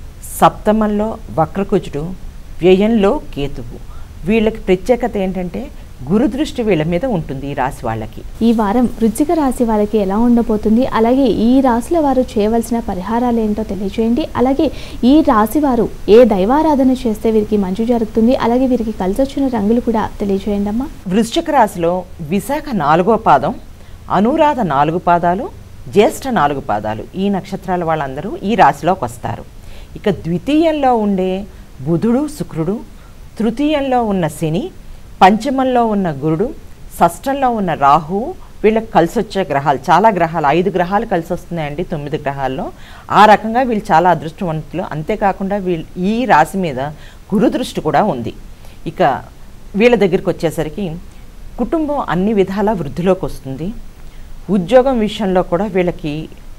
సప్తమంలో వక్రకుజుడు, వ్యయంలో కేతువు. వీళ్ళకి ప్రత్యేకత ఏంటంటే గురు దృష్టి వీళ్ళ మీద ఉంటుంది ఈ రాశి వాళ్ళకి. ఈ వారం వృశ్చిక రాశి వారికి ఎలా ఉండబోతుంది, అలాగే ఈ రాశుల వారు చేయవలసిన పరిహారాలు ఏంటో తెలియజేయండి. అలాగే ఈ రాశి వారు ఏ దైవారాధన చేస్తే వీరికి మంచి జరుగుతుంది, అలాగే వీరికి కలిసి వచ్చిన రంగులు కూడా తెలియజేయండి అమ్మా. వృశ్చిక రాశిలో విశాఖ 4వ పాదం, అనురాధ 4 పాదాలు, జ్యేష్ఠ 4 పాదాలు, ఈ నక్షత్రాల వాళ్ళందరూ ఈ రాశిలోకి వస్తారు. ఇక ద్వితీయంలో ఉండే బుధుడు, శుక్రుడు, తృతీయంలో ఉన్న శని, పంచమంలో ఉన్న గురుడు, షష్టంలో ఉన్న రాహువు వీళ్ళకి కలిసి వచ్చే గ్రహాలు. చాలా గ్రహాలు, 5 గ్రహాలు కలిసి వస్తున్నాయండి 9 గ్రహాల్లో. ఆ రకంగా వీళ్ళు చాలా అదృష్టవంతులు. అంతేకాకుండా ఈ రాశి మీద గురు దృష్టి కూడా ఉంది. ఇక వీళ్ళ దగ్గరికి వచ్చేసరికి కుటుంబం అన్ని విధాలా వృద్ధిలోకి వస్తుంది. ఉద్యోగం విషయంలో కూడా వీళ్ళకి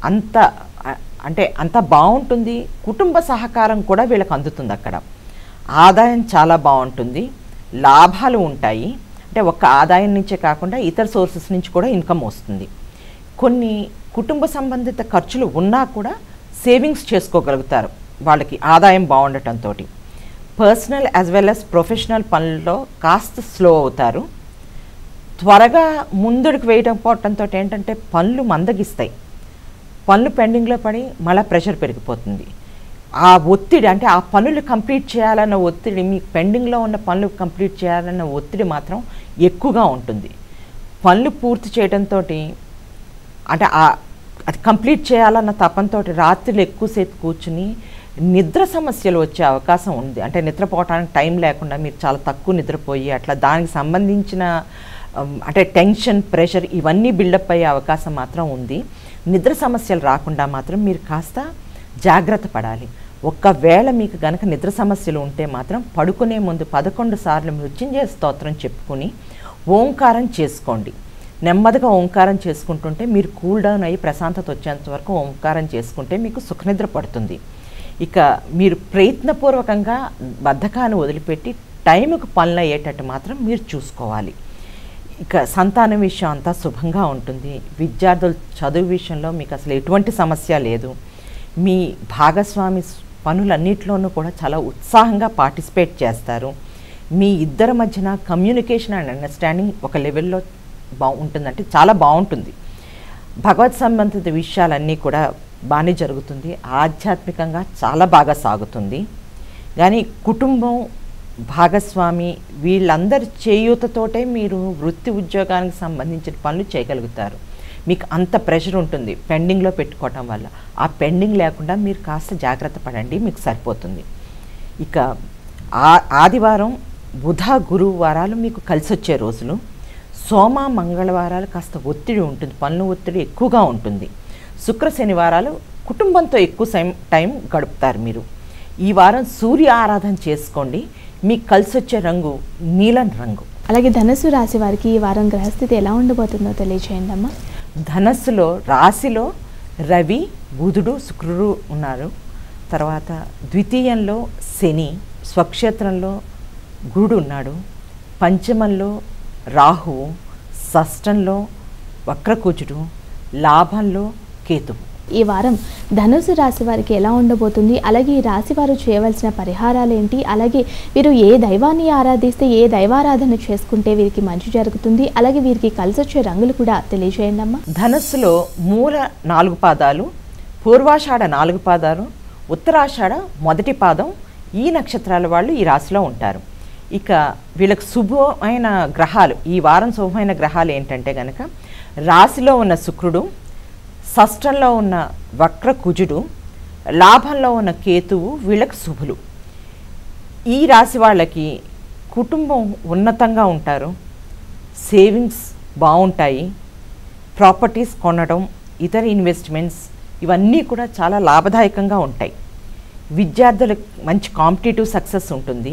అంత బాగుంటుంది. కుటుంబ సహకారం కూడా వీళ్ళకి అందుతుంది. అక్కడ ఆదాయం చాలా బాగుంటుంది, లాభాలు ఉంటాయి. అంటే ఒక్క ఆదాయం నుంచే కాకుండా ఇతర సోర్సెస్ నుంచి కూడా ఇన్కమ్ వస్తుంది. కొన్ని కుటుంబ సంబంధిత ఖర్చులు ఉన్నా కూడా సేవింగ్స్ చేసుకోగలుగుతారు వాళ్ళకి ఆదాయం బాగుండటంతో. Personal as well as professional పనుల్లో కాస్త స్లో అవుతారు. త్వరగా ముందుకు వేయడం పోవటంతో ఏంటంటే పనులు మందగిస్తాయి. పనులు పెండింగ్లో పడి మళ్ళీ ప్రెషర్ పెరిగిపోతుంది. ఆ ఒత్తిడి, అంటే ఆ పనులు కంప్లీట్ చేయాలన్న ఒత్తిడి, మీకు పెండింగ్లో ఉన్న పనులు కంప్లీట్ చేయాలన్న ఒత్తిడి మాత్రం ఎక్కువగా ఉంటుంది. పనులు పూర్తి చేయడంతో అంటే అది కంప్లీట్ చేయాలన్న తపంతో రాత్రులు ఎక్కువసేపు కూర్చుని నిద్ర సమస్యలు వచ్చే అవకాశం ఉంది. అంటే నిద్రపోవటానికి టైం లేకుండా మీరు చాలా తక్కువ నిద్రపోయి అట్లా దానికి సంబంధించిన అంటే టెన్షన్, ప్రెషర్ ఇవన్నీ బిల్డప్ అయ్యే అవకాశం మాత్రం ఉంది. నిద్ర సమస్యలు రాకుండా మాత్రం మీరు కాస్త జాగ్రత్త పడాలి. ఒక్కవేళ మీకు గనక నిద్ర సమస్యలు ఉంటే మాత్రం పడుకునే ముందు 11 సార్లు మృత్యుంజయ స్తోత్రం చెప్పుకుని ఓంకారం చేసుకోండి. నెమ్మదిగా ఓంకారం చేసుకుంటుంటే మీరు కూల్ డౌన్ అయ్యి ప్రశాంతత వచ్చేంత వరకు ఓంకారం చేసుకుంటే మీకు సుఖనిద్ర పడుతుంది. ఇక మీరు ప్రయత్నపూర్వకంగా బద్ధకాన్ని వదిలిపెట్టి టైంకు పనులు అయ్యేటట్టు మాత్రం మీరు చూసుకోవాలి. ఇక సంతానం విషయం అంతా శుభంగా ఉంటుంది. విద్యార్థుల చదువు విషయంలో మీకు అసలు ఎటువంటి సమస్య లేదు. మీ భాగస్వామి పనులన్నింటిలోనూ కూడా చాలా ఉత్సాహంగా పార్టిసిపేట్ చేస్తారు. మీ ఇద్దరి మధ్యన కమ్యూనికేషన్ అండ్ అండర్స్టాండింగ్ ఒక లెవెల్లో ఉంటుందంటే చాలా బాగుంటుంది. భగవత్ సంబంధిత విషయాలన్నీ కూడా బాగానే జరుగుతుంది. ఆధ్యాత్మికంగా చాలా బాగా సాగుతుంది. కానీ కుటుంబం, భాగస్వామి వీళ్ళందరి చేయూతతోటే మీరు వృత్తి ఉద్యోగానికి సంబంధించిన పనులు చేయగలుగుతారు. మీకు అంత ప్రెషర్ ఉంటుంది పెండింగ్లో పెట్టుకోవటం వల్ల. ఆ పెండింగ్ లేకుండా మీరు కాస్త జాగ్రత్త పడండి, మీకు సరిపోతుంది. ఇక ఆదివారం, బుధ, గురువు వారాలు మీకు కలిసి వచ్చే రోజులు. సోమ, మంగళవారాలు కాస్త ఒత్తిడి ఉంటుంది, పనుల ఒత్తిడి ఎక్కువగా ఉంటుంది. శుక్ర, శనివారాలు కుటుంబంతో ఎక్కువ టైం గడుపుతారు మీరు. ఈ వారం సూర్య ఆరాధన చేసుకోండి. మీకు కలిసి వచ్చే రంగు నీలం రంగు. అలాగే ధనుసు రాశి వారికి ఈ వారం గ్రహస్థితి ఎలా ఉండబోతుందో తెలియజేయండి అమ్మా. ధనస్సులో రాశిలో రవి, బుధుడు, శుక్రుడు ఉన్నారు. తర్వాత ద్వితీయంలో శని, స్వక్షేత్రంలో గురుడు ఉన్నాడు, పంచమంలో రాహువు, షష్టంలో వక్రకుజుడు, లాభంలో కేతువు. ఈ వారం ధనుసు రాశి వారికి ఎలా ఉండబోతుంది, అలాగే ఈ రాశి వారు చేయవలసిన పరిహారాలు ఏంటి, అలాగే వీరు ఏ దైవాన్ని ఆరాధిస్తే ఏ దైవారాధన చేసుకుంటే వీరికి మంచి జరుగుతుంది, అలాగే వీరికి కలిసి వచ్చే రంగులు కూడా తెలియజేయండి అమ్మా. ధనస్సులో మూల 4 పాదాలు, పూర్వాషాఢ 4 పాదాలు, ఉత్తరాషాఢ మొదటి పాదం ఈ నక్షత్రాల వాళ్ళు ఈ రాశిలో ఉంటారు. ఇక వీళ్ళకి శుభమైన గ్రహాలు, ఈ వారం శుభమైన గ్రహాలు ఏంటంటే కనుక రాశిలో ఉన్న శుక్రుడు, షష్టంలో ఉన్న వక్రకుజుడు, లాభంలో ఉన్న కేతువు వీళ్ళకి శుభులు. ఈ రాశి వాళ్ళకి కుటుంబం ఉన్నతంగా ఉంటారు, సేవింగ్స్ బాగుంటాయి, ప్రాపర్టీస్ కొనడం, ఇతర ఇన్వెస్ట్మెంట్స్ ఇవన్నీ కూడా చాలా లాభదాయకంగా ఉంటాయి. విద్యార్థులకు మంచి కాంపిటేటివ్ సక్సెస్ ఉంటుంది,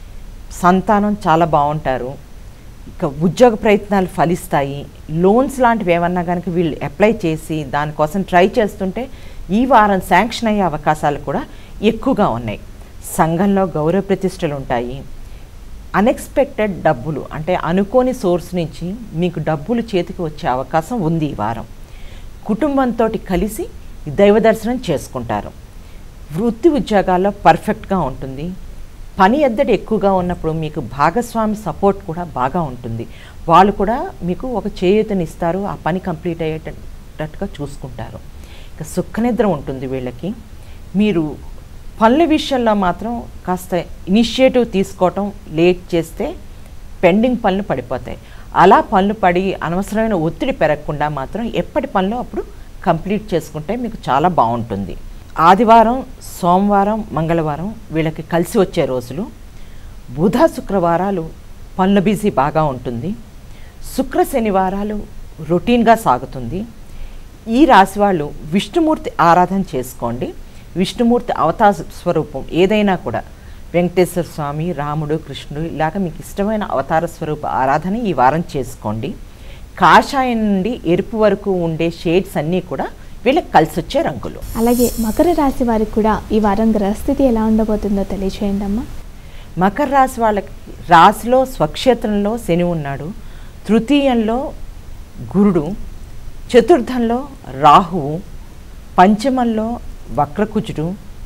సంతానం చాలా బాగుంటారు, ఇక ఉద్యోగ ప్రయత్నాలు ఫలిస్తాయి. లోన్స్ లాంటివి ఏమన్నా కనుక వీళ్ళు అప్లై చేసి దానికోసం ట్రై చేస్తుంటే ఈ వారం శాంక్షన్ అయ్యే అవకాశాలు కూడా ఎక్కువగా ఉన్నాయి. సంఘంలో గౌరవ ప్రతిష్టలు ఉంటాయి. అన్ఎక్స్పెక్టెడ్ డబ్బులు అంటే అనుకోని సోర్స్ నుంచి మీకు డబ్బులు చేతికి వచ్చే అవకాశం ఉంది ఈ వారం. కుటుంబంతో కలిసి దైవ దర్శనం చేసుకుంటారు. వృత్తి ఉద్యోగాల్లో పర్ఫెక్ట్గా ఉంటుంది. పని ఎద్దడి ఎక్కువగా ఉన్నప్పుడు మీకు భాగస్వామి సపోర్ట్ కూడా బాగా ఉంటుంది. వాళ్ళు కూడా మీకు ఒక చేయూతనిస్తారు, ఆ పని కంప్లీట్ అయ్యేటట్టుగా చూసుకుంటారు. ఇక సుఖనిద్ర ఉంటుంది వీళ్ళకి. మీరు పనుల విషయంలో మాత్రం కాస్త ఇనిషియేటివ్ తీసుకోవటం లేట్ చేస్తే పెండింగ్ పనులు పడిపోతాయి. అలా పనులు పడి అనవసరమైన ఒత్తిడి పెరగకుండా మాత్రం ఎప్పటి పనులు అప్పుడు కంప్లీట్ చేసుకుంటే మీకు చాలా బాగుంటుంది. ఆదివారం, సోమవారం, మంగళవారం వీళ్ళకి కలిసి వచ్చే రోజులు. బుధ, శుక్రవారాలు పనుల బిజీ బాగా ఉంటుంది. శుక్ర, శనివారాలు రొటీన్గా సాగుతుంది. ఈ రాశి వాళ్ళు విష్ణుమూర్తి ఆరాధన చేసుకోండి. విష్ణుమూర్తి అవతార స్వరూపం ఏదైనా కూడా వెంకటేశ్వర స్వామి, రాముడు, కృష్ణుడు ఇలాగ మీకు ఇష్టమైన అవతార స్వరూప ఆరాధన ఈ వారం చేసుకోండి. కాషాయం నుండి ఎరుపు వరకు ఉండే షేడ్స్ అన్నీ కూడా వీళ్ళకి కలిసి వచ్చే రంగులు. అలాగే మకర రాశి వారికి కూడా ఈ వారం గ్రహస్థితి ఎలా ఉండబోతుందో తెలియచేయండి అమ్మా. మకర రాశి వాళ్ళకి రాశిలో స్వక్షేత్రంలో శని ఉన్నాడు, తృతీయంలో గురుడు, చతుర్థంలో రాహువు, పంచమంలో వక్రకుజుడు,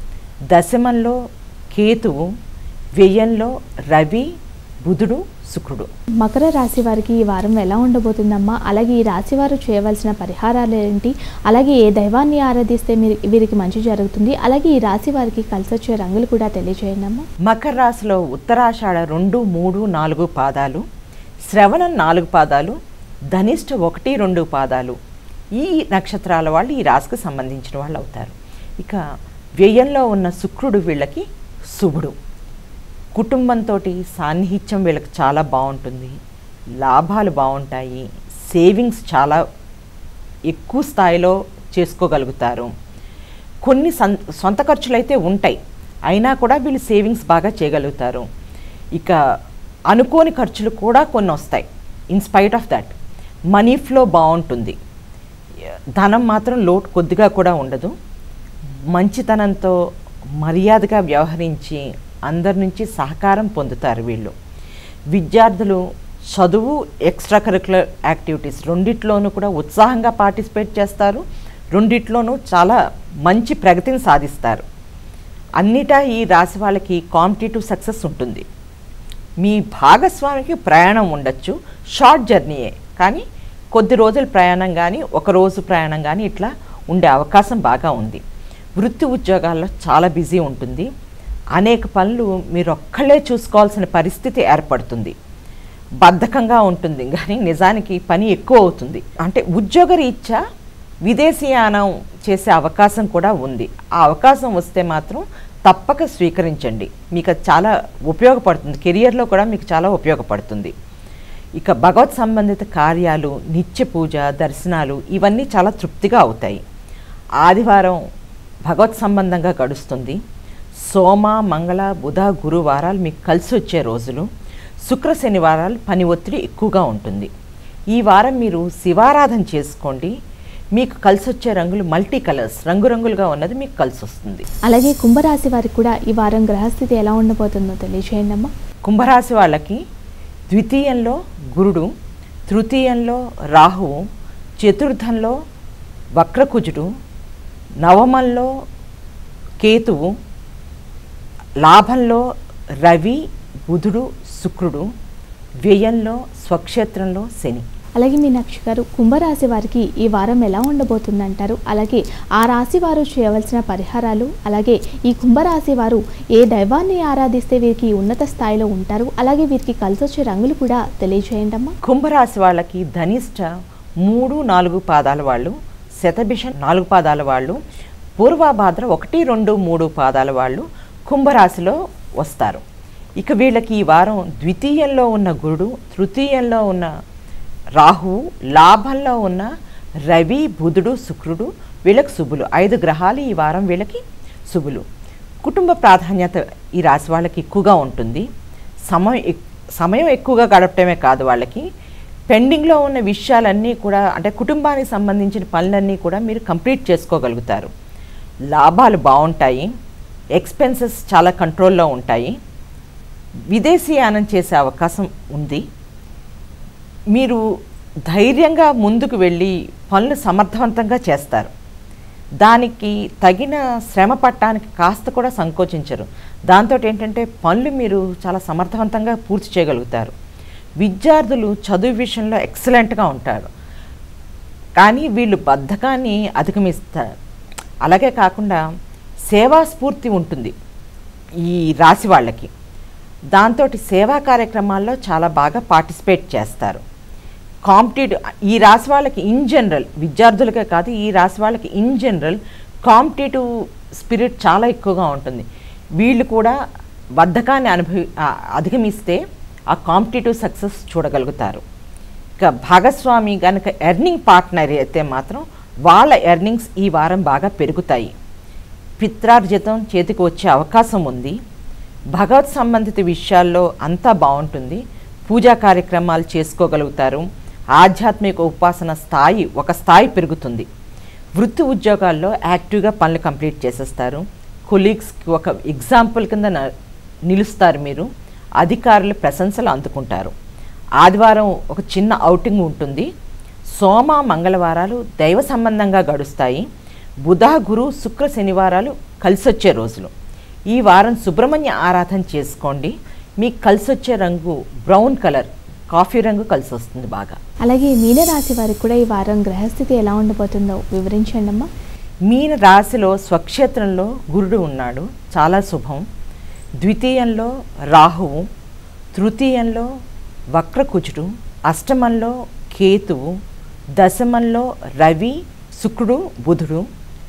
దశమంలో కేతువు, వ్యయంలో రవి, బుధుడు, శుక్రుడు. మకర రాశి వారికి ఈ వారం ఎలా ఉండబోతుందమ్మా, అలాగే ఈ రాశి వారు చేయవలసిన పరిహారాలు ఏంటి, అలాగే ఏ దైవాన్ని ఆరాధిస్తే వీరికి మంచి జరుగుతుంది, అలాగే ఈ రాశి వారికి కలిసి వచ్చే రంగులు కూడా తెలియజేయండి అమ్మా. మకర రాశిలో ఉత్తరాషాఢ 2, 3, 4 పాదాలు, శ్రవణం 4 పాదాలు, ధనిష్ట 1, 2 పాదాలు ఈ నక్షత్రాల వాళ్ళు ఈ రాశికి సంబంధించిన వాళ్ళు అవుతారు. ఇక వ్యయంలో ఉన్న శుక్రుడు వీళ్ళకి శుభుడు. కుటుంబంతో సాన్నిహిత్యం వీళ్ళకి చాలా బాగుంటుంది, లాభాలు బాగుంటాయి, సేవింగ్స్ చాలా ఎక్కువ స్థాయిలో చేసుకోగలుగుతారు. కొన్ని సొంత ఖర్చులు అయితే ఉంటాయి, అయినా కూడా వీళ్ళు సేవింగ్స్ బాగా చేయగలుగుతారు. ఇక అనుకోని ఖర్చులు కూడా కొన్ని వస్తాయి. In spite of that money flow బాగుంటుంది. ధనం మాత్రం లోటు కొద్దిగా కూడా ఉండదు. మంచితనంతో మర్యాదగా వ్యవహరించి అందరి నుంచి సహకారం పొందుతారు వీళ్ళు. విద్యార్థులు చదువు, ఎక్స్ట్రా కరిక్యులర్ యాక్టివిటీస్ రెండిట్లోనూ కూడా ఉత్సాహంగా పార్టిసిపేట్ చేస్తారు. రెండిట్లోనూ చాలా మంచి ప్రగతిని సాధిస్తారు. అన్నిటా ఈ రాశి వాళ్ళకి కాంపిటేటివ్ సక్సెస్ ఉంటుంది. మీ భాగస్వామికి ప్రయాణం ఉండొచ్చు, షార్ట్ జర్నీయే, కానీ కొద్ది రోజుల ప్రయాణం కానీ ఒక రోజు ప్రయాణం కానీ ఇట్లా ఉండే అవకాశం బాగా ఉంది. వృత్తి ఉద్యోగాల్లో చాలా బిజీ ఉంటుంది. అనేక పనులు మీరు ఒక్కళ్ళే చూసుకోవాల్సిన పరిస్థితి ఏర్పడుతుంది. బద్ధకంగా ఉంటుంది కానీ నిజానికి పని ఎక్కువ అవుతుంది. అంటే ఉద్యోగరీత్యా విదేశీయానం చేసే అవకాశం కూడా ఉంది. ఆ అవకాశం వస్తే మాత్రం తప్పక స్వీకరించండి. మీకు అది చాలా ఉపయోగపడుతుంది, కెరియర్లో కూడా మీకు చాలా ఉపయోగపడుతుంది. ఇక భగవత్ సంబంధిత కార్యాలు, నిత్య పూజ, దర్శనాలు ఇవన్నీ చాలా తృప్తిగా అవుతాయి. ఆదివారం భగవత్ సంబంధంగా గడుస్తుంది. సోమ, మంగళ, బుధ, గురువారాలు మీకు కలిసి వచ్చే రోజులు. శుక్ర, శనివారాలు పని ఒత్తిడి ఎక్కువగా ఉంటుంది. ఈ వారం మీరు శివారాధన చేసుకోండి. మీకు కలిసి వచ్చే రంగులు మల్టీ కలర్స్, రంగురంగులుగా ఉన్నది మీకు కలిసి వస్తుంది. అలాగే కుంభరాశి వారికి కూడా ఈ వారం గ్రహస్థితి ఎలా ఉండబోతుందో తెలియజేయండి అమ్మా. కుంభరాశి వాళ్ళకి ద్వితీయంలో గురుడు, తృతీయంలో రాహువు, చతుర్థంలో వక్రకుజుడు, నవమంలో కేతువు, లాభంలో రవి, బుధుడు, శుక్రుడు, వ్యయంలో స్వక్షేత్రంలో శని. అలాగే మీనాక్షి గారు, కుంభరాశి వారికి ఈ వారం ఎలా ఉండబోతుందంటారు? అలాగే ఆ రాశి వారు చేయవలసిన పరిహారాలు, అలాగే ఈ కుంభరాశి వారు ఏ దైవాన్ని ఆరాధిస్తే వీరికి ఉన్నత స్థాయిలో ఉంటారు, అలాగే వీరికి కలిసొచ్చే రంగులు కూడా తెలియజేయండి అమ్మా. కుంభరాశి వాళ్ళకి ధనిష్ట 3, 4 పాదాల వాళ్ళు, శతభిషం 4 పాదాల వాళ్ళు, పూర్వభాద్ర 1, 2, 3 పాదాల వాళ్ళు కుంభరాశిలో వస్తారు. ఇక వీళ్ళకి ఈ వారం ద్వితీయంలో ఉన్న గురుడు, తృతీయంలో ఉన్న రాహువు, లాభంలో ఉన్న రవి, బుధుడు, శుక్రుడు వీళ్ళకి శుభులు. 5 గ్రహాలు ఈ వారం వీళ్ళకి శుభులు. కుటుంబ ప్రాధాన్యత ఈ రాశి వాళ్ళకి ఎక్కువగా ఉంటుంది. సమయం ఎక్కువగా గడపటమే కాదు, వాళ్ళకి పెండింగ్లో ఉన్న విషయాలన్నీ కూడా, అంటే కుటుంబానికి సంబంధించిన పనులన్నీ కూడా మీరు కంప్లీట్ చేసుకోగలుగుతారు. లాభాలు బాగుంటాయి, ఎక్స్పెన్సెస్ చాలా కంట్రోల్లో ఉంటాయి, విదేశీయానం చేసే అవకాశం ఉంది. మీరు ధైర్యంగా ముందుకు వెళ్ళి పనులు సమర్థవంతంగా చేస్తారు. దానికి తగిన శ్రమ పట్టడానికి కాస్త కూడా సంకోచించరు. దాంతో ఏంటంటే పనులు మీరు చాలా సమర్థవంతంగా పూర్తి చేయగలుగుతారు. విద్యార్థులు చదువు విషయంలో ఎక్సలెంట్గా ఉంటారు, కానీ వీళ్ళు బద్ధకాన్ని అధిగమిస్తారు. అలాగే కాకుండా సేవా స్ఫూర్తి ఉంటుంది ఈ రాశి వాళ్ళకి. దాంతో సేవా కార్యక్రమాల్లో చాలా బాగా పార్టిసిపేట్ చేస్తారు. ఈ రాశి వాళ్ళకి ఇన్ జనరల్, విద్యార్థులకే కాదు, ఈ రాశి వాళ్ళకి ఇన్ జనరల్ కాంపిటేటివ్ స్పిరిట్ చాలా ఎక్కువగా ఉంటుంది. వీళ్ళు కూడా బద్ధకాన్ని అధిగమిస్తే ఆ కాంపిటేటివ్ సక్సెస్ చూడగలుగుతారు. ఇక భాగస్వామి కనుక ఎర్నింగ్ పార్ట్నర్ అయితే మాత్రం వాళ్ళ ఎర్నింగ్స్ ఈ వారం బాగా పెరుగుతాయి. పిత్రార్జితం చేతికి వచ్చే అవకాశం ఉంది. భగవత్ సంబంధిత విషయాల్లో అంతా బాగుంటుంది. పూజా కార్యక్రమాలు చేసుకోగలుగుతారు. ఆధ్యాత్మిక ఉపాసన ఒక స్థాయి పెరుగుతుంది. వృత్తి ఉద్యోగాల్లో యాక్టివ్గా పనులు కంప్లీట్ చేసేస్తారు. కొలీగ్స్కి ఒక ఎగ్జాంపుల్ కింద నిలుస్తారు మీరు. అధికారుల ప్రశంసలు అందుకుంటారు. ఆదివారం ఒక చిన్న ఔటింగ్ ఉంటుంది. సోమ, మంగళవారాలు దైవ సంబంధంగా గడుస్తాయి. బుధ, గురు, శుక్ర, శనివారాలు కలిసొచ్చే రోజులు. ఈ వారం సుబ్రహ్మణ్య ఆరాధన చేసుకోండి. మీకు కలిసొచ్చే రంగు బ్రౌన్ కలర్, కాఫీ రంగు కలిసి వస్తుంది బాగా. అలాగే మీనరాశి వారికి కూడా ఈ వారం గ్రహస్థితి ఎలా ఉండబోతుందో వివరించండి అమ్మా. మీన రాశిలో స్వక్షేత్రంలో గురుడు ఉన్నాడు, చాలా శుభం. ద్వితీయంలో రాహువు, తృతీయంలో వక్రకుజుడు, అష్టమంలో కేతువు, దశమంలో రవి, శుక్రుడు, బుధుడు,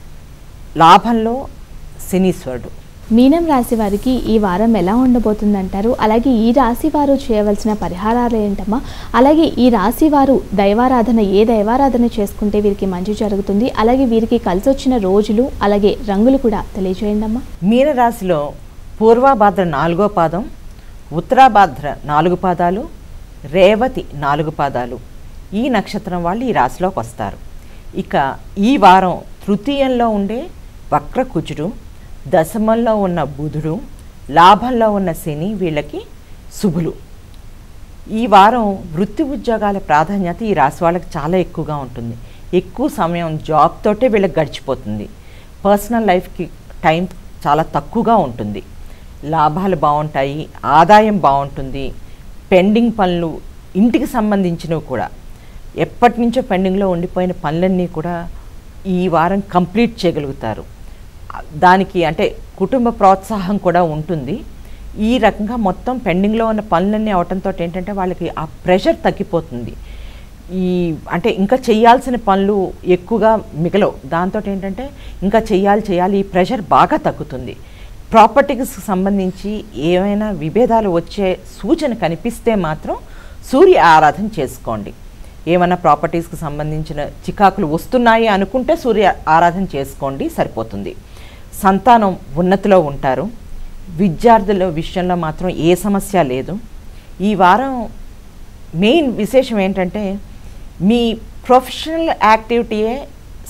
లాభంలో శనీశ్వరుడు. మీనం రాశి వారికి ఈ వారం ఎలా ఉండబోతుందంటారు? అలాగే ఈ రాశి వారు చేయవలసిన పరిహారాలు ఏంటమ్మా? అలాగే ఈ రాశి వారు దైవారాధన, ఏ దైవారాధన చేసుకుంటే వీరికి మంచి జరుగుతుంది? అలాగే వీరికి కలిసి వచ్చిన రోజులు, అలాగే రంగులు కూడా తెలియజేయండి అమ్మా. మీనరాశిలో పూర్వభాద్ర 4వ పాదం, ఉత్తరాభాద్ర 4 పాదాలు, రేవతి 4 పాదాలు ఈ నక్షత్రం వాళ్ళు ఈ రాశిలోకి వస్తారు. ఇక ఈ వారం తృతీయంలో ఉండే వక్రకుజుడు, దశమంలో ఉన్న బుధుడు, లాభంలో ఉన్న శని వీళ్ళకి శుభులు. ఈ వారం వృత్తి ఉద్యోగాల ప్రాధాన్యత ఈ రాశి వాళ్ళకి చాలా ఎక్కువగా ఉంటుంది. ఎక్కువ సమయం జాబ్ తోటే వీళ్ళకి గడిచిపోతుంది. పర్సనల్ లైఫ్కి టైం చాలా తక్కువగా ఉంటుంది. లాభాలు బాగుంటాయి, ఆదాయం బాగుంటుంది. పెండింగ్ పనులు, ఇంటికి సంబంధించినవి కూడా, ఎప్పటి నుంచో పెండింగ్లో ఉండిపోయిన పనులన్నీ కూడా ఈ వారం కంప్లీట్ చేయగలుగుతారు. దానికి అంటే కుటుంబ ప్రోత్సాహం కూడా ఉంటుంది. ఈ రకంగా మొత్తం పెండింగ్లో ఉన్న పనులన్నీ అవటంతో ఏంటంటే వాళ్ళకి ఆ ప్రెషర్ తగ్గిపోతుంది. అంటే ఇంకా చేయాల్సిన పనులు ఎక్కువగా మిగలవు. దాంతో ఏంటంటే ఇంకా చేయాలి, ఈ ప్రెషర్ బాగా తగ్గుతుంది. ప్రాపర్టీకి సంబంధించి ఏమైనా విభేదాలు వచ్చే సూచన కనిపిస్తే మాత్రం సూర్య ఆరాధన చేసుకోండి. ఏమైనా ప్రాపర్టీస్కి సంబంధించిన చికాకులు వస్తున్నాయి అనుకుంటే సూర్య ఆరాధన చేసుకోండి, సరిపోతుంది. సంతానం ఉన్నతిలో ఉంటారు. విద్యార్థుల విషయంలో మాత్రం ఏ సమస్య లేదు. ఈ వారం మెయిన్ విశేషం ఏంటంటే మీ ప్రొఫెషనల్ యాక్టివిటీయే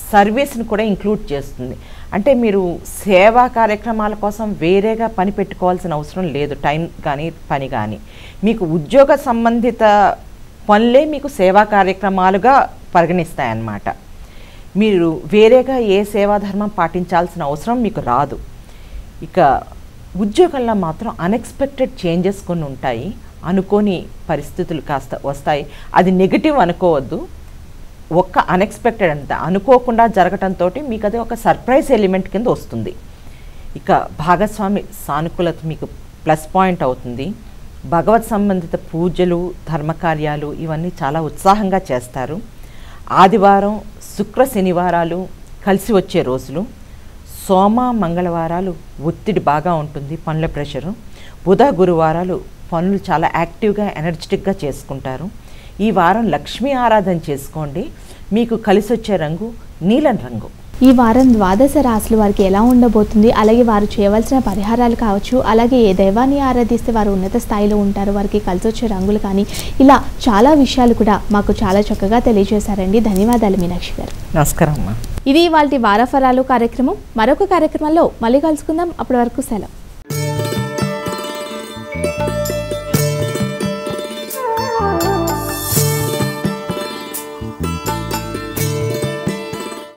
సర్వీస్ని కూడా ఇంక్లూడ్ చేస్తుంది. అంటే మీరు సేవా కార్యక్రమాల కోసం వేరేగా పని పెట్టుకోవాల్సిన అవసరం లేదు. టైం కానీ పని కానీ మీకు ఉద్యోగ సంబంధిత పనులే మీకు సేవా కార్యక్రమాలుగా పరిగణిస్తాయన్నమాట. మీరు వేరేగా ఏ సేవాధర్మం పాటించాల్సిన అవసరం మీకు రాదు. ఇక ఉద్యోగంలో మాత్రం అన్ఎక్స్పెక్టెడ్ చేంజెస్ కొన్ని ఉంటాయి, అనుకోని పరిస్థితులు కాస్త వస్తాయి. అది నెగిటివ్ అనుకోవద్దు, ఒక్క అన్ఎక్స్పెక్టెడ్ అంత అనుకోకుండా జరగటంతో మీకు అది ఒక సర్ప్రైజ్ ఎలిమెంట్ కింద వస్తుంది. ఇక భాగస్వామి సానుకూలత మీకు ప్లస్ పాయింట్ అవుతుంది. భగవత్ సంబంధిత పూజలు, ధర్మకార్యాలు ఇవన్నీ చాలా ఉత్సాహంగా చేస్తారు. ఆదివారం, శుక్ర, శనివారాలు కలిసి వచ్చే రోజులు. సోమ, మంగళవారాలు ఒత్తిడి బాగా ఉంటుంది, పనుల ప్రెషరు. బుధ, గురువారాలు పనులు చాలా యాక్టివ్గా, ఎనర్జెటిక్గా చేసుకుంటారు. ఈ వారం లక్ష్మీ ఆరాధన చేసుకోండి. మీకు కలిసి వచ్చే రంగు నీలం రంగు. ఈ వారం ద్వాదశ రాశుల వారికి ఎలా ఉండబోతుంది, అలాగే వారు చేయవలసిన పరిహారాలు కావచ్చు, అలాగే ఏ దైవాన్ని ఆరాధిస్తే వారు ఉన్నత స్థాయిలో ఉంటారు, వారికి కలిసి వచ్చే రంగులు కానీ, ఇలా చాలా విషయాలు కూడా మాకు చాలా చక్కగా తెలియజేశారండి. ధన్యవాదాలు మీనాక్షి గారు. నమస్కారం అమ్మా. ఇది ఇవాల్టి వారఫలాలు కార్యక్రమం. మరొక కార్యక్రమంలో మళ్ళీ కలుసుకుందాం. అప్పటి వరకు సెలవు.